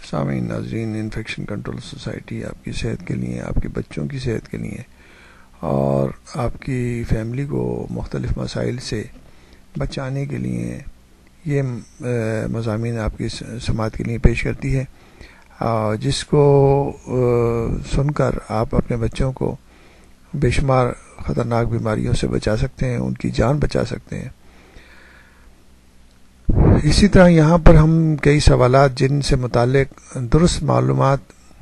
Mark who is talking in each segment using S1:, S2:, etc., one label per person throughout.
S1: سامعین ناظرین، infection control society آپ کی صحت کے لیے، آپ کے بچوں کی صحت کے لیے اور آپ کی فیملی کو مختلف مسائل سے بچانے کے لیے یہ مضامین آپ کی سماعت کے لیے پیش کرتی ہے، جس کو سن کر آپ اپنے بچوں کو بے شمار خطرناک بیماریوں سے بچا سکتے ہیں، ان کی جان بچا سکتے ہیں۔ اسی طرح یہاں پر ہم کئی سوالات جن سے متعلق درست معلومات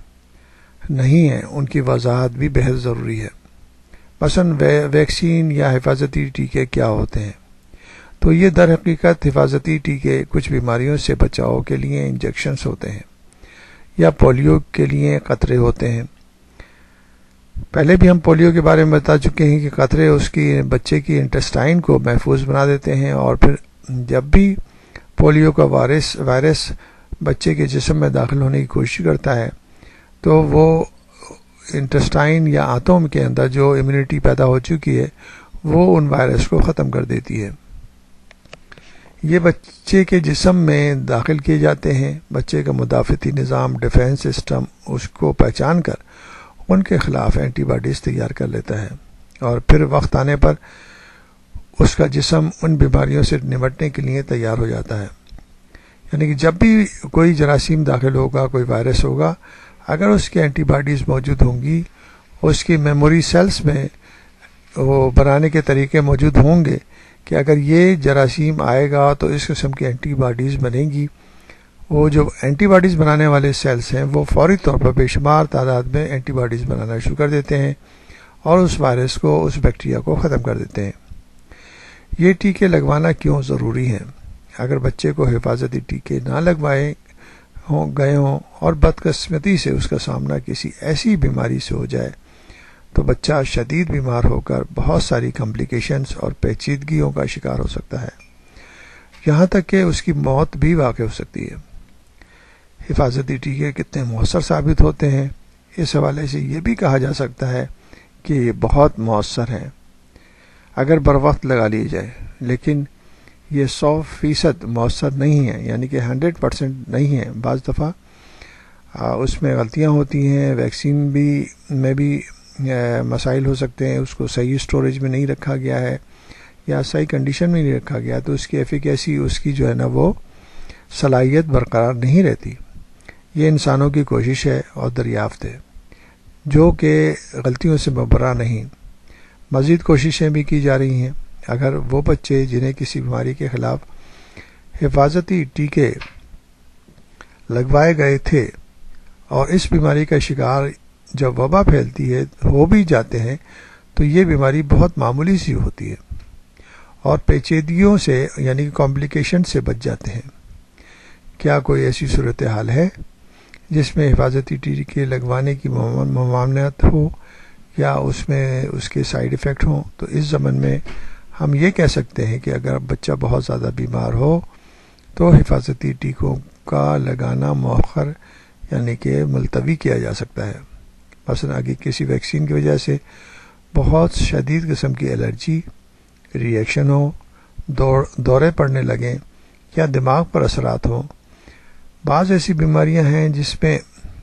S1: نہیں ہیں ان کی وضاحت بھی بہت ضروری ہے۔ مثلا ویکسین یا حفاظتی ٹیکے کیا ہوتے ہیں؟ تو یہ در حقیقت حفاظتی ٹیکے کچھ بیماریوں سے بچاؤ کے لیے انجیکشنز ہوتے ہیں یا پولیو کے لیے قطرے ہوتے ہیں۔ پہلے بھی ہم پولیو کے بارے میں بتا چکے ہیں کہ قطرے اس کی بچے کی انٹسٹائن کو محفوظ بنا دیتے ہیں، اور پھر جب بھی پولیو کا وائرس بچے کے جسم میں داخل ہونے کی کوشش کرتا ہے تو وہ انٹسٹائن یا آنتوں کے اندر جو امیونٹی پیدا ہو چکی ہے وہ ان وائرس کو ختم کر دیتی ہے۔ یہ بچے کے جسم میں داخل کیے جاتے ہیں، بچے کا مدافعتی نظام ڈیفینس سسٹم اس کو پہچان کر ان کے خلاف اینٹی باڈیز تیار کر لیتا ہے، اور پھر وقت آنے پر اس کا جسم ان بیماریوں سے نمٹنے کے لیے تیار ہو جاتا ہے۔ یعنی کہ جب بھی کوئی جراثیم داخل ہوگا، کوئی وائرس ہوگا، اگر اس کے اینٹی باڈیز موجود ہوں گی، اس کی میموری سیلز میں وہ بنانے کے طریقے موجود ہوں گے کہ اگر یہ جراثیم آئے گا تو اس قسم کی اینٹی باڈیز بنیں گی، وہ جو اینٹی باڈیز بنانے والے سیلز ہیں وہ فوری طور پر بے شمار تعداد میں اینٹی باڈیز بنانا شروع کر دیتے ہیں اور اس وائرس کو، اس بیکٹیریا کو ختم کر دیتے ہیں۔ یہ ٹیکے لگوانا کیوں ضروری ہیں؟ اگر بچے کو حفاظتی ٹیکے نہ لگوائے گئے ہوں اور بدقسمتی سے اس کا سامنا کسی ایسی بیماری سے ہو جائے تو بچہ شدید بیمار ہو کر بہت ساری کمپلیکیشنز اور پیچیدگیوں کا شکار ہو سکتا ہے، یہاں تک کہ اس کی موت بھی واقع ہو سکتی ہے۔ حفاظتی ٹیکے کتنے مؤثر ثابت ہوتے ہیں؟ اس حوالے سے یہ بھی کہا جا سکتا ہے کہ یہ بہت مؤثر ہیں اگر بروقت لگا لیے جائے، لیکن یہ 100% مؤثر نہیں ہے، یعنی کہ 100% نہیں ہے۔ بعض دفعہ اس میں غلطیاں ہوتی ہیں، ویکسین میں بھی مسائل ہو سکتے ہیں، اس کو صحیح اسٹوریج میں نہیں رکھا گیا ہے یا صحیح کنڈیشن میں نہیں رکھا گیا تو اس کی ایفیکیسی، اس کی جو ہے نا وہ صلاحیت برقرار نہیں رہتی۔ یہ انسانوں کی کوشش ہے اور دریافت ہے جو کہ غلطیوں سے مبرا نہیں۔ مزید کوششیں بھی کی جا رہی ہیں۔ اگر وہ بچے جنہیں کسی بیماری کے خلاف حفاظتی ٹیکے لگوائے گئے تھے اور اس بیماری کا شکار جب وبا پھیلتی ہے ہو بھی جاتے ہیں تو یہ بیماری بہت معمولی سی ہوتی ہے اور پیچیدگیوں سے یعنی کمپلیکیشن سے بچ جاتے ہیں۔ کیا کوئی ایسی صورتحال ہے جس میں حفاظتی ٹیکے لگوانے کی ممانعت ہو یا اس میں اس کے سائیڈ ایفیکٹ ہوں؟ تو اس ضمن میں ہم یہ کہہ سکتے ہیں کہ اگر بچہ بہت زیادہ بیمار ہو تو حفاظتی ٹیکوں کا لگانا مؤخر یعنی کہ ملتوی کیا جا سکتا ہے۔ مثلا اگر کسی ویکسین کی وجہ سے بہت شدید قسم کی الرجی، ری ایکشن ہو، دورے پڑنے لگیں یا دماغ پر اثرات ہوں۔ بعض ایسی بیماریاں ہیں جس میں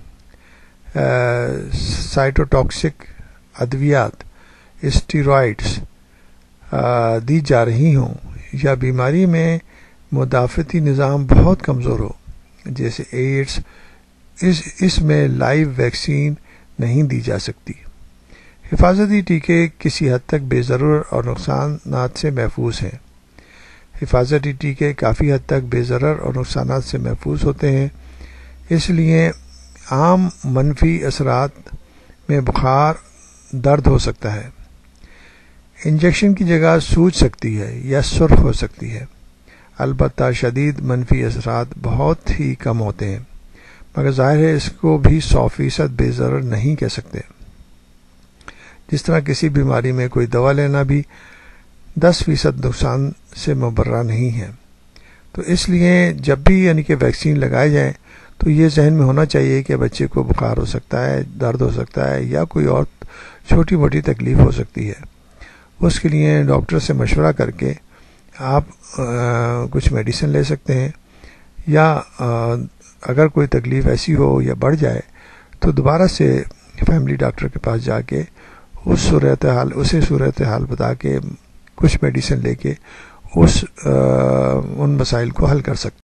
S1: سائٹوٹاکسک ادویات، اسٹیرائڈز دی جا رہی ہوں یا بیماری میں مدافعتی نظام بہت کمزور ہو جیسے ایڈز، اس میں لائیو ویکسین نہیں دی جا سکتی۔ حفاظتی ٹیکے کسی حد تک بے ضرر اور نقصانات سے محفوظ ہیں۔ حفاظتی ٹیکے کافی حد تک بے ضرر اور نقصانات سے محفوظ ہوتے ہیں، اس لیے عام منفی اثرات میں بخار، درد ہو سکتا ہے، انجیکشن کی جگہ سوج سکتی ہے یا سرخ ہو سکتی ہے۔ البتہ شدید منفی اثرات بہت ہی کم ہوتے ہیں، مگر ظاہر ہے اس کو بھی 100% بے ضرر نہیں کہہ سکتے۔ جس طرح کسی بیماری میں کوئی دوا لینا بھی 10% نقصان سے مبرا نہیں ہے۔ تو اس لیے جب بھی یعنی کہ ویکسین لگائے جائیں تو یہ ذہن میں ہونا چاہیے کہ بچے کو بخار ہو سکتا ہے، درد ہو سکتا ہے یا کوئی اور چھوٹی موٹی تکلیف ہو سکتی ہے۔ اس کے لیے ڈاکٹر سے مشورہ کر کے آپ کچھ میڈیسن لے سکتے ہیں یا اگر کوئی تکلیف ایسی ہو یا بڑھ جائے تو دوبارہ سے فیملی ڈاکٹر کے پاس جا کے اسے صورتحال بتا کے کچھ میڈیسن لے کے ان مسائل کو حل کر سکتے